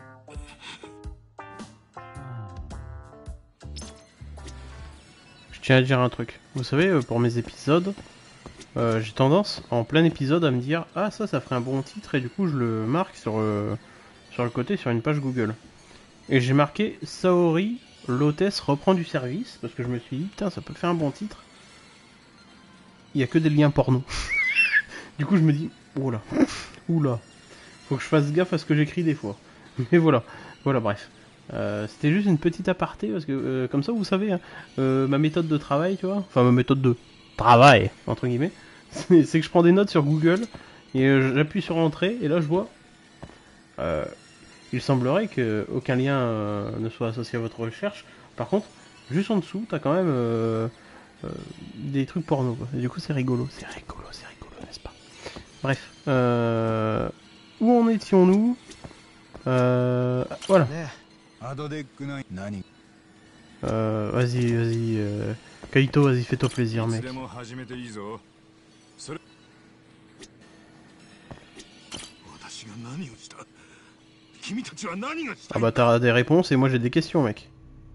Je tiens à dire un truc. Vous savez, pour mes épisodes, j'ai tendance, en plein épisode, à me dire « Ah, ça ferait un bon titre » et du coup, je le marque sur le côté, sur une page Google. Et j'ai marqué « Saori, l'hôtesse reprend du service » parce que je me suis dit « Putain, ça peut faire un bon titre. » Il y a que des liens porno. Du coup, je me dis « Oula, oula, faut que je fasse gaffe à ce que j'écris des fois. » Mais voilà, bref. C'était juste une petite aparté parce que comme ça vous savez hein, ma méthode de travail, tu vois, enfin ma méthode de travail entre guillemets, C'est que je prends des notes sur Google et j'appuie sur entrée et là je vois. Il semblerait que aucun lien ne soit associé à votre recherche. Par contre, juste en dessous, t'as quand même des trucs porno. Et du coup, c'est rigolo, n'est-ce pas? Bref, où en étions-nous? Voilà. Vas-y, Kaito, vas-y, fais-toi plaisir, mec. Ah bah t'as des réponses et moi j'ai des questions, mec.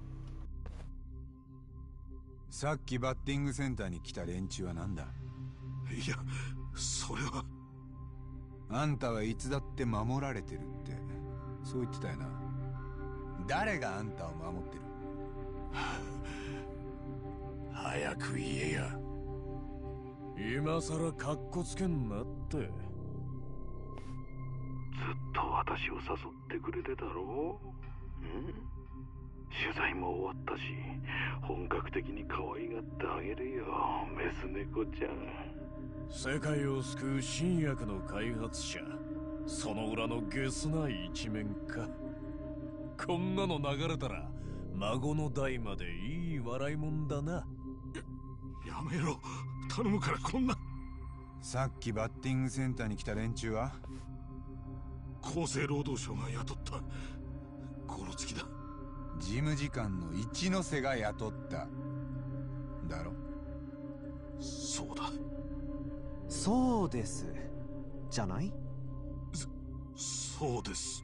さっきバッティングセンターに来た連中は何だ？ いや、それは。 あんたはいつだって守られてるって、そう言ってたよな。誰があんたを守ってる？ 早く言えや。 今さらカッコつけんなって。 ずっと私を誘ってくれてたろう？取材も終わったし、本格的に可愛がってあげるよ、メス猫ちゃん。 世界を救う新薬の開発者、その裏のゲスな一面か。こんなの流れたら孫の代までいい笑いもんだな。 やめろ、頼むから。こんな。 さっきバッティングセンターに来た連中は厚生労働省が雇ったゴロつきだ。 事務次官の一ノ瀬が雇っただろ。 そうだ。 そうですじゃない？ そうです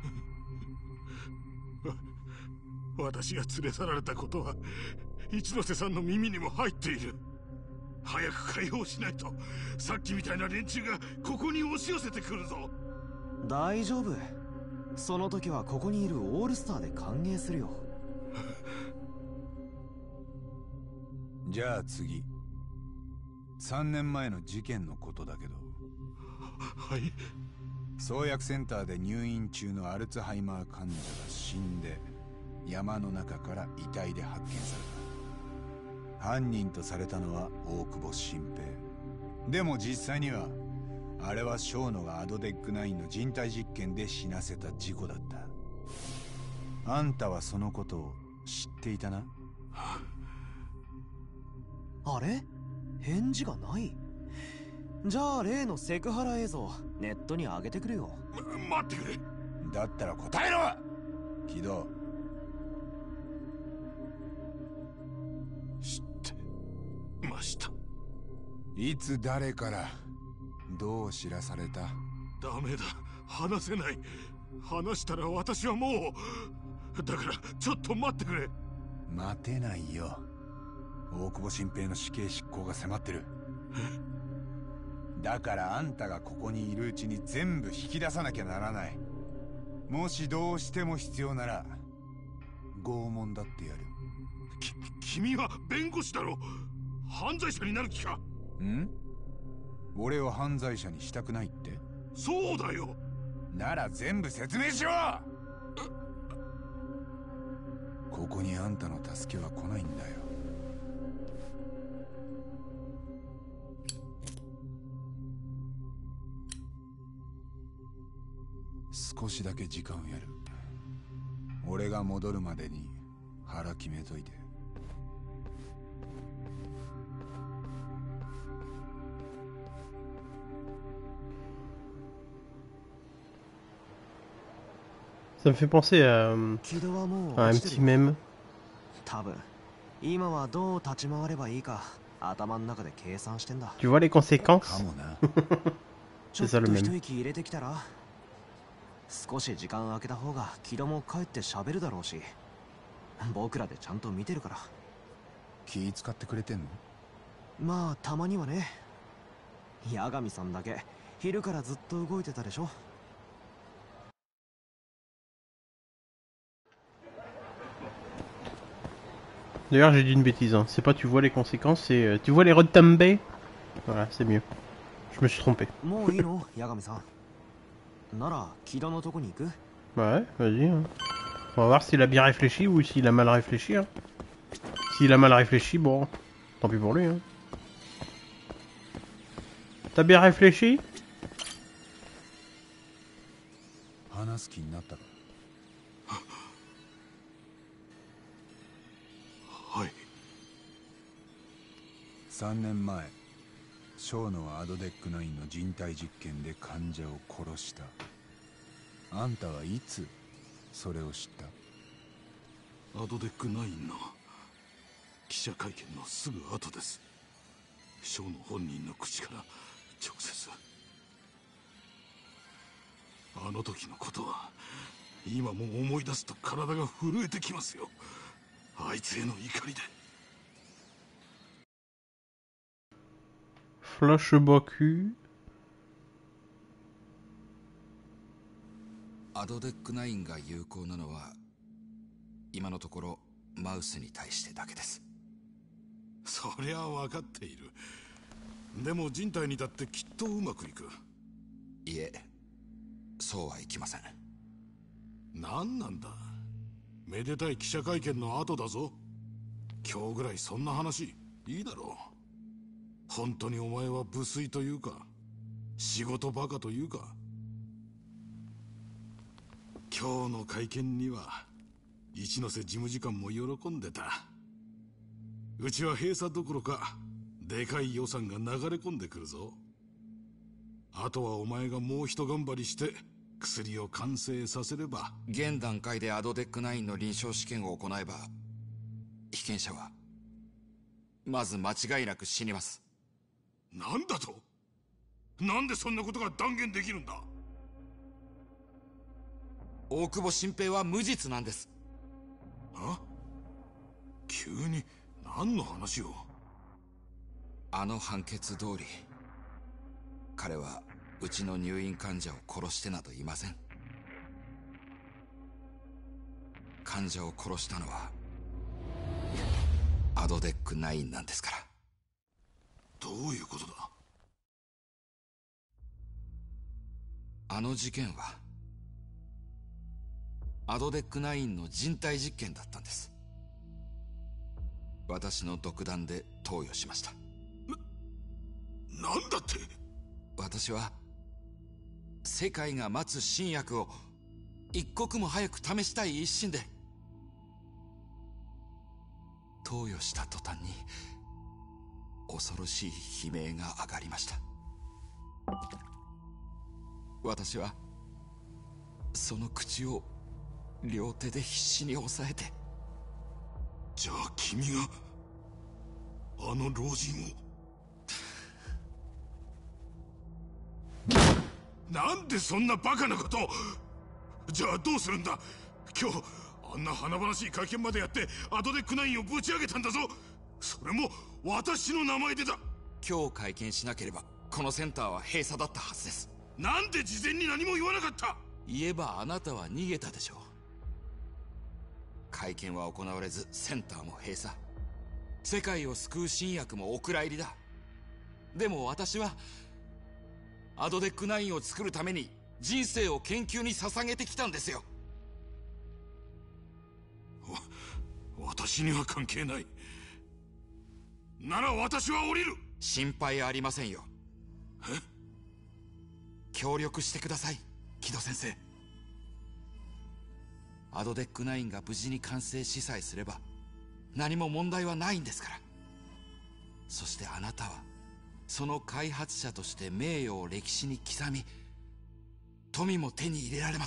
私が連れ去られたことは一ノ瀬さんの耳にも入っている。早く解放しないとさっきみたいな連中がここに押し寄せてくるぞ。 大丈夫。その時はここにいるオールスターで歓迎するよ。 じゃあ次、3年前の事件のことだけど。 はい。 創薬センターで入院中のアルツハイマー患者が死んで山の中から遺体で発見された。犯人とされたのは大久保新平。でも実際にはあれはショーノがアドデック9の人体実験で死なせた事故だった。あんたはそのことを知っていたな？ あれ？返事がない。じゃあ例のセクハラ映像ネットに上げてくれよ。 待ってくれ。 だったら答えろ！木戸。 知ってました。 いつ誰からどう知らされた？ ダメだ、話せない。話したら私はもう。だからちょっと待ってくれ。 待てないよ。大久保新平の死刑執行が迫ってる。だからあんたがここにいるうちに全部引き出さなきゃならない。もしどうしても必要なら拷問だってやる。 君は弁護士だろ。犯罪者になる気か？ ん？俺を犯罪者にしたくないって？ そうだよ。 なら全部説明しろ！ここにあんたの助けは来ないんだよ。少しだけ時間をやる。俺が戻るまでに腹決めといて。 Ça me fait penser à un petit mème. 多分今はどう立ち回ればいいか頭の中で計算してんだ。 Tu vois les conséquences? C'est ça le 一 même. 息入れてきたら少し時間空けた方が木戸も帰って喋るだろうし、僕らでちゃんと見てるから。 気使ってくれてんの？ まあたまにはね。八神さんだけ昼からずっと動いてたでしょ。 D'ailleurs, j'ai dit une bêtise, hein. C'est pas tu vois les conséquences, c'est tu vois les retombées. Voilà, c'est mieux. Je me suis trompé. もういいの、八神さん。なら木戸のとこに行く？ Ouais, vas-y. Hein. On va voir s'il a bien réfléchi ou s'il a mal réfléchi. Hein. S'il a mal réfléchi, bon, tant pis pour lui. Hein. T'as bien réfléchi? 話す気になったか？ はい。 3年前、ショーノはアドデック9の人体実験で患者を殺した。あんたはいつそれを知った？ アドデック9の記者会見のすぐ後です。ショーノ本人の口から直接。あの時のことは今も思い出すと体が震えてきますよ。あいつへの怒りで。 フラッシュバック。 アドデック9が有効なのは今のところマウスに対してだけです。 そりゃ分かっている。でも人体にだってきっとうまくいく。 いえ、そうはいきません。 何なんだ。めでたい記者会見の後だぞ。今日ぐらいそんな話いいだろう。本当にお前は無粋というか仕事バカというか。今日の会見には一ノ瀬事務次官も喜んでた。うちは閉鎖どころかでかい予算が流れ込んでくるぞ。あとはお前がもう一頑張りして薬を完成させれば。 現段階でアドデック9の臨床試験を行えば被験者はまず間違いなく死にます。 なんだと？なんでそんなことが断言できるんだ？ 大久保新平は無実なんです。 あ？急に何の話を？ あの判決通り彼はうちの入院患者を殺してなどいません。患者を殺したのはアドデック9なんですから。 どういうことだ？ あの事件はアドデック9の人体実験だったんです。私の独断で投与しました。 なんだって？ 私は世界が待つ新薬を一刻も早く試したい一心で投与した途端に恐ろしい悲鳴が上がりました。私はその口を両手で必死に押さえて。 じゃあ君があの老人を。なんでそんなバカなことを。じゃあどうするんだ。今日あんな華々しい会見までやってアドデック9をぶち上げたんだぞ。それも私の名前でだ。 今日会見しなければこのセンターは閉鎖だったはずです。 なんで事前に何も言わなかった？ 言えばあなたは逃げたでしょう。会見は行われずセンターも閉鎖、世界を救う新薬もお蔵入りだ。でも私はアドデック9を作るために人生を研究に捧げてきたんですよ。 私には関係ない。なら私は降りる。 心配ありませんよ。 え？ 協力してください、木戸先生。アドデック9が無事に完成しさえすれば何も問題はないんですから。そしてあなたはその開発者として名誉を歴史に刻み富も手に入れられます。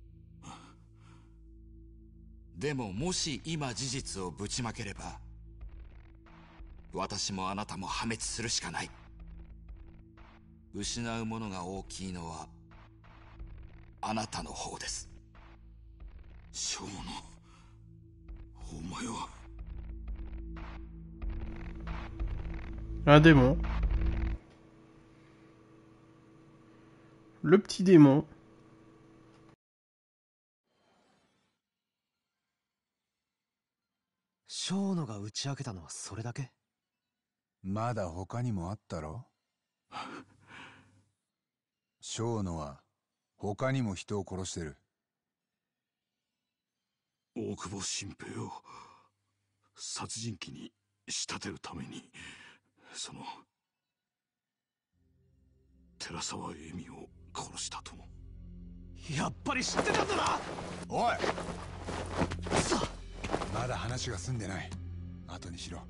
でももし今事実をぶちまければ私もあなたも破滅するしかない。失うものが大きいのはあなたの方です。 ショーノ、お前は。 Un démon. Le petit démon. ショーノが打ち明けたのはそれだけ？ まだ他にもあったろ。ショーノは他にも人を殺してる。 大久保新平を殺人鬼に仕立てるために、 寺沢恵美を殺したとも。 やっぱり知ってたんだな。 おい、まだ話が済んでない。後にしろ。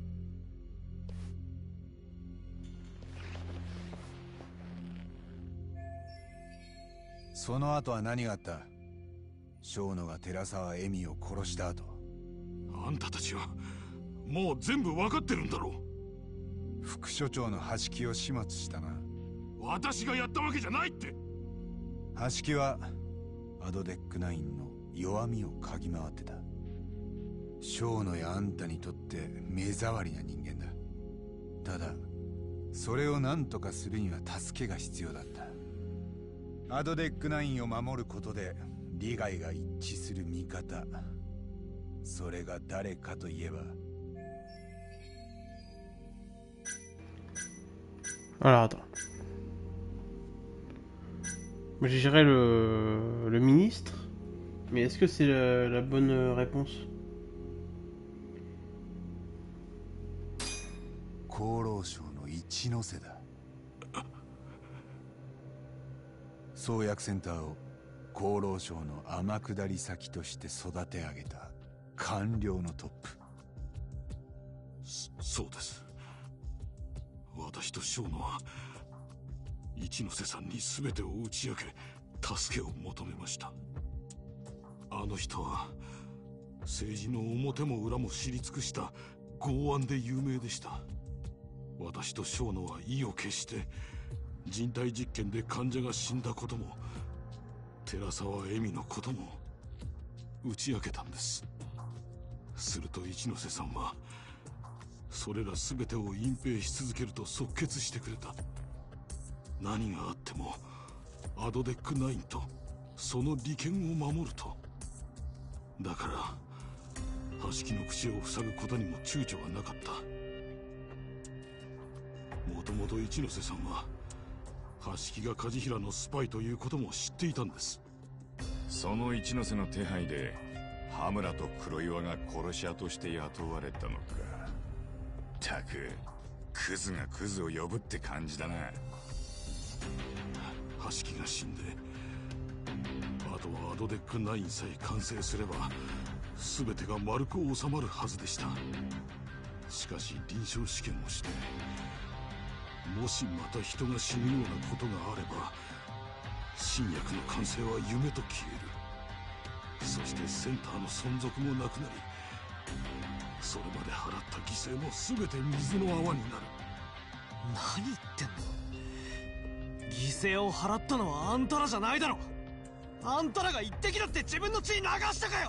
その後は何があった？小野が寺沢恵美を殺した後。 あんたたちはもう全部分かってるんだろう。副所長の橋木を始末したな。 私がやったわけじゃないって。 橋木はアドデック9の弱みを嗅ぎ回ってた。小野やあんたにとって目障りな人間だ。ただそれを何とかするには助けが必要だった。アドデック9を守ることで利害が一致する味方、それが誰かといえば。 Alors attends. Je dirais le ministre, mais est-ce que c'est la bonne réponse? 厚労省の一ノ瀬だ。創薬センターを厚労省の天下り先として育て上げた官僚のトップ。 そうです。私と小野は一ノ瀬さんに全てを打ち明け助けを求めました。あの人は政治の表も裏も知り尽くした剛腕で有名でした。私と小野は意を決して人体実験で患者が死んだことも寺沢恵美のことも打ち明けたんです。すると一ノ瀬さんはそれら全てを隠蔽し続けると即決してくれた。何があってもアドデック9とその利権を守ると。だから橋木の口を塞ぐことにも躊躇がなかった。もともと一ノ瀬さんは橋木が梶平のスパイということも知っていたんです。 その一ノ瀬の手配で羽村と黒岩が殺し屋として雇われたのか。たくクズがクズを呼ぶって感じだな。 橋木が死んであとはアドデック9さえ完成すれば全てが丸く収まるはずでした。しかし臨床試験をしてもしまた人が死ぬようなことがあれば新薬の完成は夢と消える。そしてセンターの存続もなくなりそれまで払った犠牲も全て水の泡になる。 何言ってんの。犠牲を払ったのはあんたらじゃないだろ。あんたらが一滴だって自分の血流したかよ。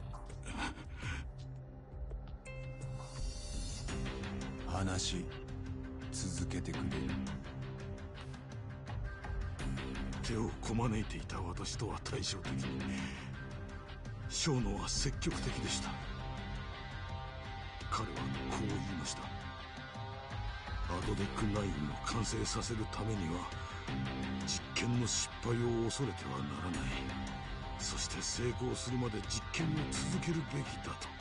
話続けてくれる？ 手をこまねいていた私とは対照的に小野は積極的でした。彼はこう言いました。アドデック9を完成させるためには実験の失敗を恐れてはならない。そして成功するまで実験を続けるべきだと。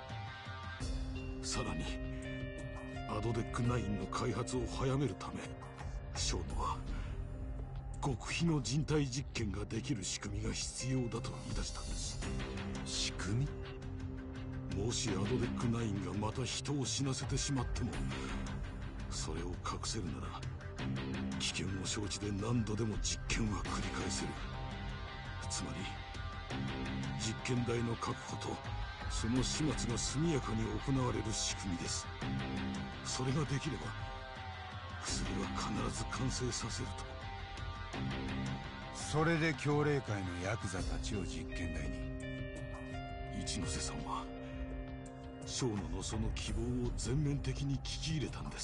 さらにアドデック9の開発を早めるため小野は極秘の人体実験ができる仕組みが必要だと言い出したんです。 仕組み？ もしアドデック9がまた人を死なせてしまってもそれを隠せるなら危険を承知で何度でも実験は繰り返せる。つまり実験台の確保とその始末が速やかに行われる仕組みです。それができれば薬は必ず完成させると。 それで強霊会のヤクザたちを実験台に。 一ノ瀬さんは小野のその希望を全面的に聞き入れたんです。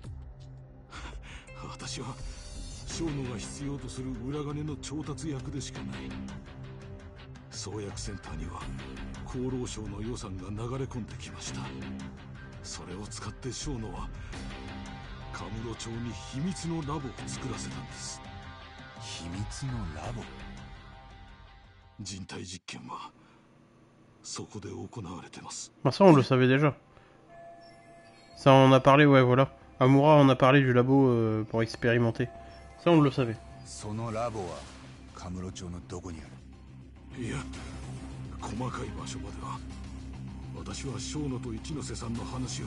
私は小野が必要とする裏金の調達役でしかない。創薬センターには厚労省の予算が流れ込んできました。それを使って小野はカムロ町に秘密のラボを作らせたんです。 秘密のラボ？ 人体実験はそこで行われてます。 Bah ça on le savait déjà. Ça on en a parlé, ouais voilà. Amura on a parlé du labo pour expérimenter. Ça Ça, on le savait. そのラボはカムロ町のどこにある？ いや、細かい場所までは。私は小野と一ノ瀬さんの話を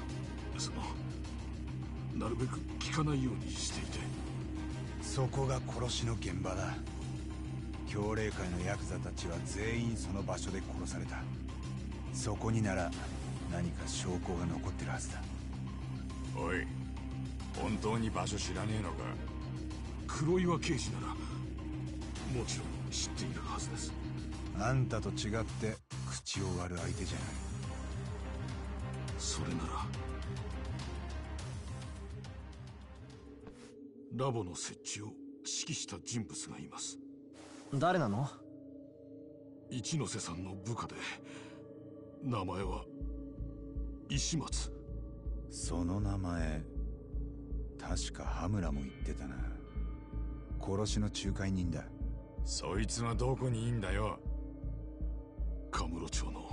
なるべく聞かないようにしていて。 そこが殺しの現場だ。教霊界のヤクザたちは全員その場所で殺された。そこになら何か証拠が残ってるはずだ。 おい、本当に場所知らねえのか？ 黒岩刑事ならもちろん知っているはずです。 あんたと違って口を割る相手じゃない。 それならラボの設置を指揮した人物がいます。 誰なの？ 一ノ瀬さんの部下で、名前は石松。 その名前確か羽村も言ってたな。殺しの仲介人だ。 そいつはどこにいんだよ？ カムロ町の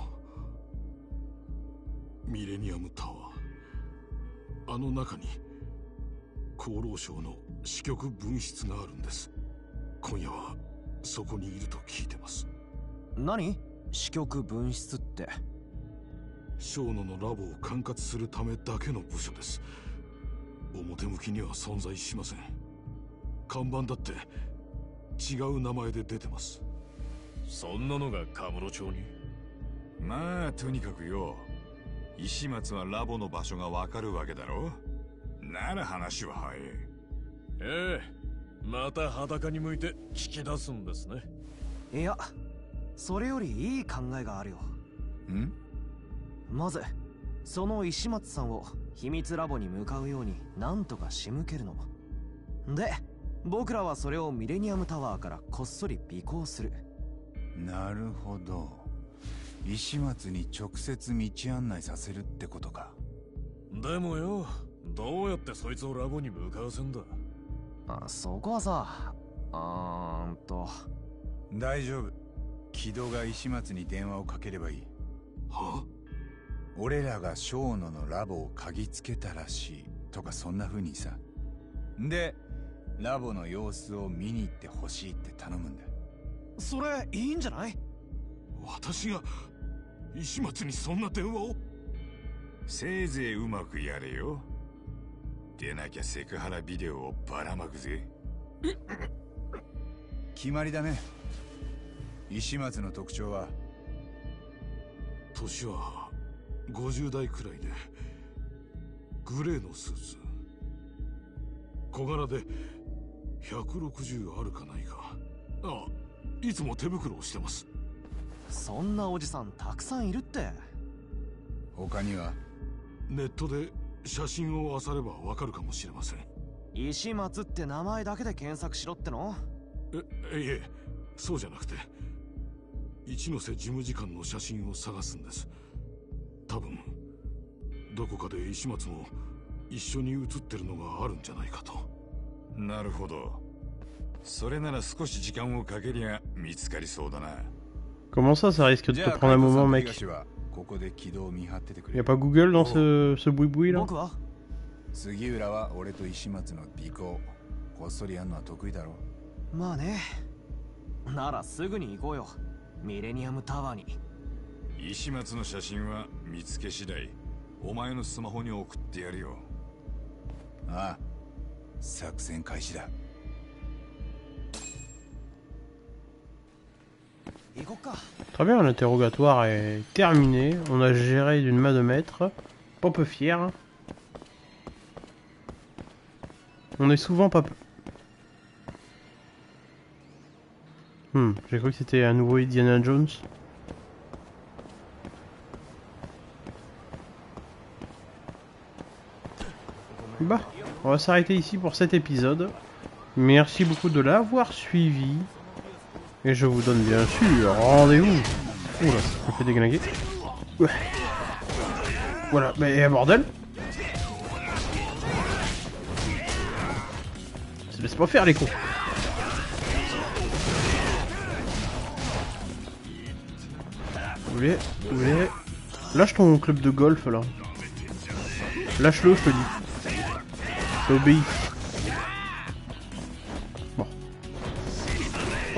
ミレニアムタワー、あの中に厚労省の支局分室があるんです。今夜はそこにいると聞いてます。 何？支局分室って。 小野のラボを管轄するためだけの部署です。表向きには存在しません。看板だって違う名前で出てます。 そんなのがカムロ町に？ まあとにかくよ、石松はラボの場所がわかるわけだろ。なら話は早い。 ええ、また裸に向いて聞き出すんですね。 いや、それよりいい考えがあるよ。 ん？ まずその石松さんを秘密ラボに向かうようになんとか仕向けるので、僕らはそれをミレニアムタワーからこっそり尾行する。 なるほど、石松に直接道案内させるってことか。 でもよ、どうやってそいつをラボに向かわせんだ？ そこはさ、 大丈夫。木戸が石松に電話をかければいい。 は？ 俺らが小野のラボを嗅ぎつけたらしいとか、そんな風にさ。でラボの様子を見に行ってほしいって頼むんだ。 それいいんじゃない？ 私が石松にそんな電話を？ せいぜいうまくやれよ。でなきゃセクハラビデオをばらまくぜ。 決まりだね。石松の特徴は？ 年は50代くらいで、グレーのスーツ、小柄で160あるかないか。いつも手袋をしてます。 そんなおじさんたくさんいるって。 他には？ ネットで写真を漁ればわかるかもしれません。 石松って名前だけで検索しろっての？ いえ、そうじゃなくて、一ノ瀬事務次官の写真を探すんです。多分どこかで石松も一緒に写ってるのがあるんじゃないかと。 なるほど。それなら少し時間をかけりゃ見つかりそうだな。 Comment ça, ça risque de te prendre un moment, mec? Y a pas Google dans ce boui-boui là? 杉浦は俺と石松の尾行、こっそりやんのは得意だろ。 まあね。ならすぐに行こうよ、ミレニアムタワーに。 石松の写真は見つけ次第お前のスマホに送ってやるよ。 ああ、作戦開始だ。 Très bien, l'interrogatoire est terminé. On a géré d'une main de maître. Pas peu fier. On est souvent pas peu. J'ai cru que c'était un nouveau Indiana Jones. Bah, on va s'arrêter ici pour cet épisode. Merci beaucoup de l'avoir suivi. Et je vous donne bien sûr rendez-vous. Oula, ça me fait déglinguer. Ouais. Voilà, mais bordel. Se laisse pas faire les cons. Vous voulez lâche ton club de golf là. Lâche-le, je te dis. T'obéis.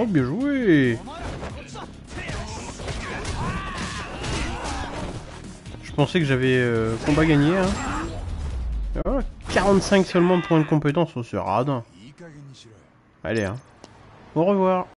Oh, bien joué. Je pensais que j'avais combat gagné. Hein. Oh, 45 seulement de points de compétence, oh, c'est radin. Allez, hein. Au revoir.